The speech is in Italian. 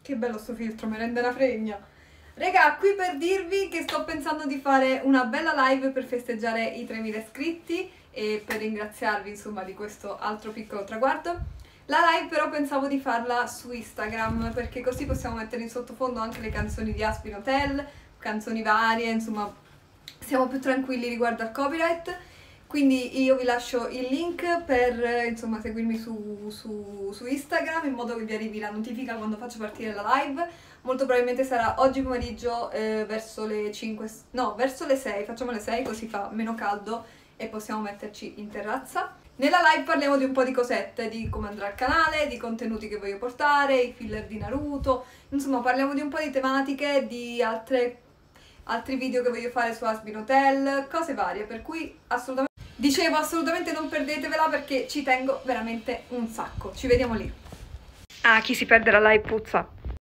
Che bello sto filtro, mi rende una fregna. Raga, qui per dirvi che sto pensando di fare una bella live per festeggiare i 3000 iscritti e per ringraziarvi insomma di questo altro piccolo traguardo. La live però pensavo di farla su Instagram perché così possiamo mettere in sottofondo anche le canzoni di Aspin Hotel, canzoni varie, insomma siamo più tranquilli riguardo al copyright. Quindi io vi lascio il link per insomma seguirmi su Instagram in modo che vi arrivi la notifica quando faccio partire la live. Molto probabilmente sarà oggi pomeriggio verso le 5, no, verso le 6, facciamo le 6 così fa meno caldo e possiamo metterci in terrazza. Nella live parliamo di un po' di cosette, di come andrà il canale, di contenuti che voglio portare, i filler di Naruto, insomma parliamo di un po' di tematiche, di altri video che voglio fare su Aspin Hotel, cose varie, per cui assolutamente... Dicevo, assolutamente non perdetevela perché ci tengo veramente un sacco. Ci vediamo lì. Ah, chi si perde la live puzza.